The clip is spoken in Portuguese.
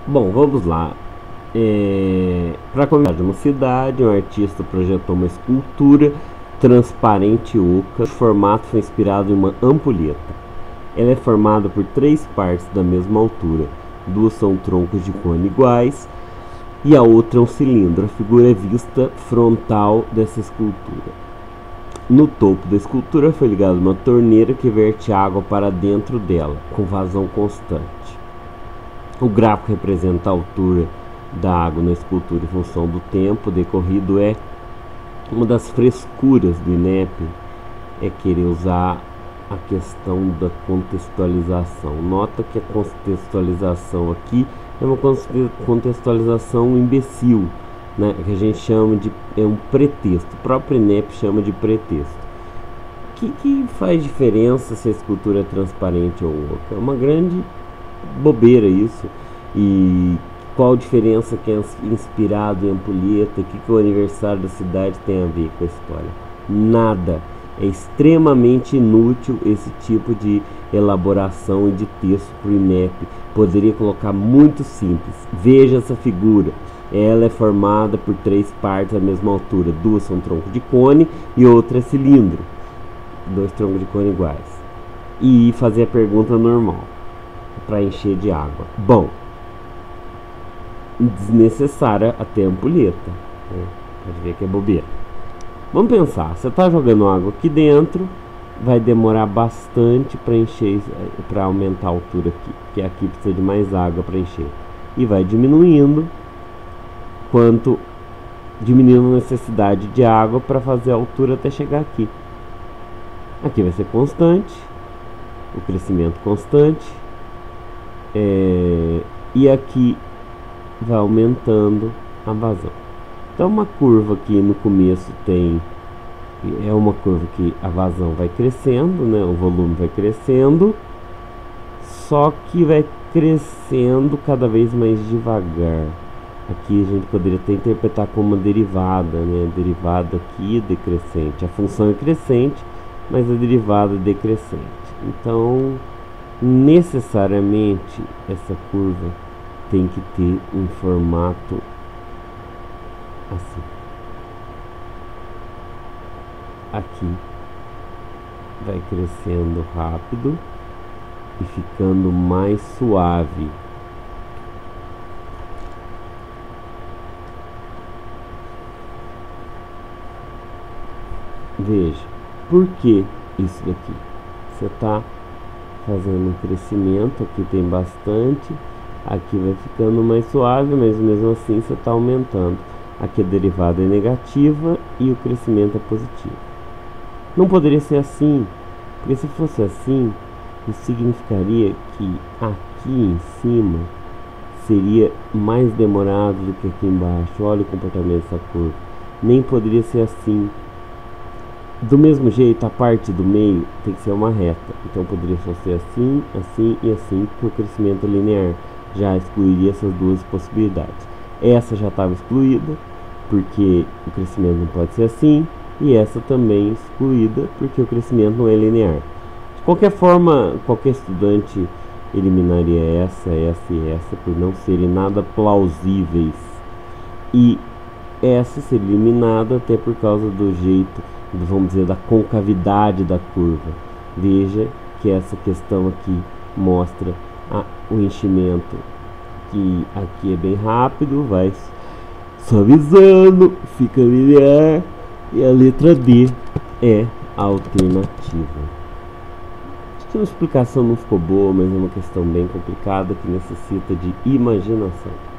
Bom, vamos lá. Para começar, de uma cidade, um artista projetou uma escultura transparente e oca. O formato foi inspirado em uma ampulheta. Ela é formada por três partes da mesma altura. Duas são troncos de cone iguais e a outra é um cilindro. A figura é vista frontal dessa escultura. No topo da escultura foi ligada uma torneira que verte água para dentro dela, com vazão constante. O gráfico representa a altura da água na escultura em função do tempo decorrido. É uma das frescuras do INEP é querer usar a questão da contextualização. Nota que a contextualização aqui é uma contextualização imbecil, né? Que a gente chama de um pretexto. O próprio INEP chama de pretexto. Que faz diferença se a escultura é transparente ou oca? É uma grande bobeira isso. E qual a diferença que é inspirado em ampulheta? O que o aniversário da cidade tem a ver com a história? Nada. É extremamente inútil esse tipo de elaboração e de texto para o INEP. Poderia colocar muito simples. Veja essa figura. Ela é formada por três partes da mesma altura. Duas são tronco de cone e outra é cilindro. Dois troncos de cone iguais. E fazer a pergunta normal para encher de água. Bom, desnecessária até a ampulheta, né? Pode ver que é bobeira. Vamos pensar, você está jogando água aqui dentro, vai demorar bastante para encher, para aumentar a altura aqui, porque aqui precisa de mais água para encher. E vai diminuindo, diminuindo a necessidade de água para fazer a altura até chegar aqui. Aqui vai ser constante, o crescimento constante, e aqui vai aumentando a vazão. Então uma curva aqui no começo é uma curva que a vazão vai crescendo, né? O volume vai crescendo, só que vai crescendo cada vez mais devagar. Aqui a gente poderia até interpretar como uma derivada, né? Derivada aqui decrescente. A função é crescente, mas a derivada é decrescente. Então, necessariamente essa curva tem que ter um formato assim. Aqui vai crescendo rápido e ficando mais suave. Veja, por que isso daqui? Você está fazendo um crescimento, aqui tem bastante, aqui vai ficando mais suave, mas mesmo assim você está aumentando. Aqui a derivada é negativa e o crescimento é positivo. Não poderia ser assim, porque se fosse assim, isso significaria que aqui em cima seria mais demorado do que aqui embaixo. Olha o comportamento dessa curva. Nem poderia ser assim. Do mesmo jeito, a parte do meio tem que ser uma reta. Então poderia só ser assim, assim e assim, porque o crescimento linear já excluiria essas duas possibilidades. Essa já estava excluída, porque o crescimento não pode ser assim, e essa também excluída, porque o crescimento não é linear. De qualquer forma, qualquer estudante eliminaria essa e essa, por não serem nada plausíveis. E essa seria eliminada até por causa do jeito, vamos dizer, da concavidade da curva. Veja que essa questão aqui mostra o enchimento, que aqui é bem rápido, vai suavizando, fica linear, e a letra D é a alternativa. Acho que a explicação não ficou boa, mas é uma questão bem complicada que necessita de imaginação.